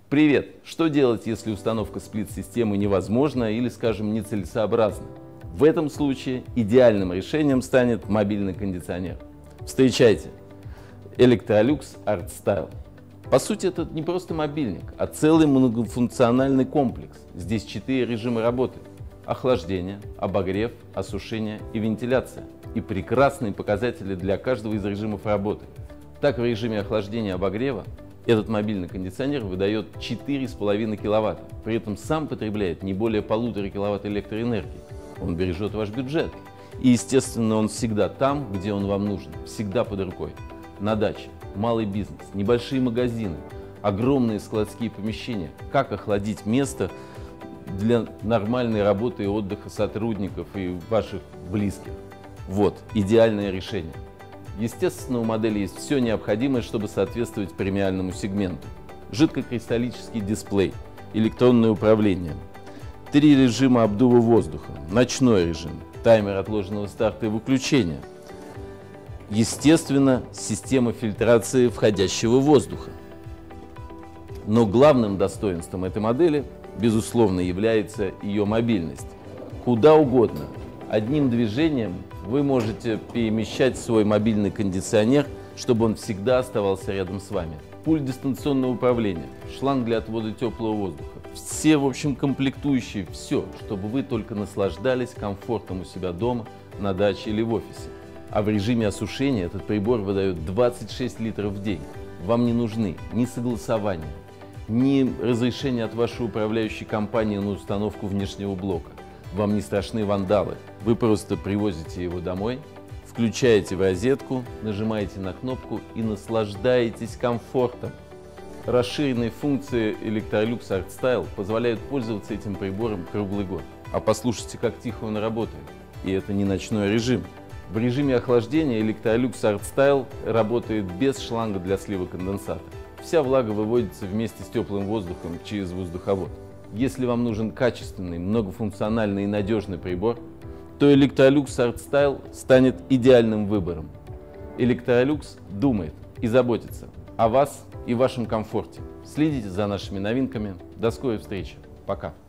Привет! Что делать, если установка сплит-системы невозможна или, скажем, нецелесообразна? В этом случае идеальным решением станет мобильный кондиционер. Встречайте! Electrolux ArtStyle. По сути, это не просто мобильник, а целый многофункциональный комплекс. Здесь 4 режима работы: охлаждение, обогрев, осушение и вентиляция. И прекрасные показатели для каждого из режимов работы. Так, в режиме охлаждения и обогрева этот мобильный кондиционер выдает 4,5 киловатта. При этом сам потребляет не более 1,5 киловатт электроэнергии. Он бережет ваш бюджет. И, естественно, он всегда там, где он вам нужен. Всегда под рукой. На даче, малый бизнес, небольшие магазины, огромные складские помещения. Как охладить место для нормальной работы и отдыха сотрудников и ваших близких? Вот, идеальное решение. Естественно, у модели есть все необходимое, чтобы соответствовать премиальному сегменту. Жидкокристаллический дисплей, электронное управление, 3 режима обдува воздуха, ночной режим, таймер отложенного старта и выключения. Естественно, система фильтрации входящего воздуха. Но главным достоинством этой модели, безусловно, является ее мобильность. Куда угодно, одним движением вы можете перемещать свой мобильный кондиционер, чтобы он всегда оставался рядом с вами. Пульт дистанционного управления, шланг для отвода теплого воздуха. Все, в общем, комплектующие, все, чтобы вы только наслаждались комфортом у себя дома, на даче или в офисе. А в режиме осушения этот прибор выдает 26 литров в день. Вам не нужны ни согласования, ни разрешения от вашей управляющей компании на установку внешнего блока. Вам не страшны вандалы. Вы просто привозите его домой, включаете в розетку, нажимаете на кнопку и наслаждаетесь комфортом. Расширенные функции Electrolux ArtStyle позволяют пользоваться этим прибором круглый год. А послушайте, как тихо он работает. И это не ночной режим. В режиме охлаждения Electrolux ArtStyle работает без шланга для слива конденсата. Вся влага выводится вместе с теплым воздухом через воздуховод. Если вам нужен качественный, многофункциональный и надежный прибор, то Electrolux ArtStyle станет идеальным выбором. Electrolux думает и заботится о вас и вашем комфорте. Следите за нашими новинками. До скорой встречи. Пока.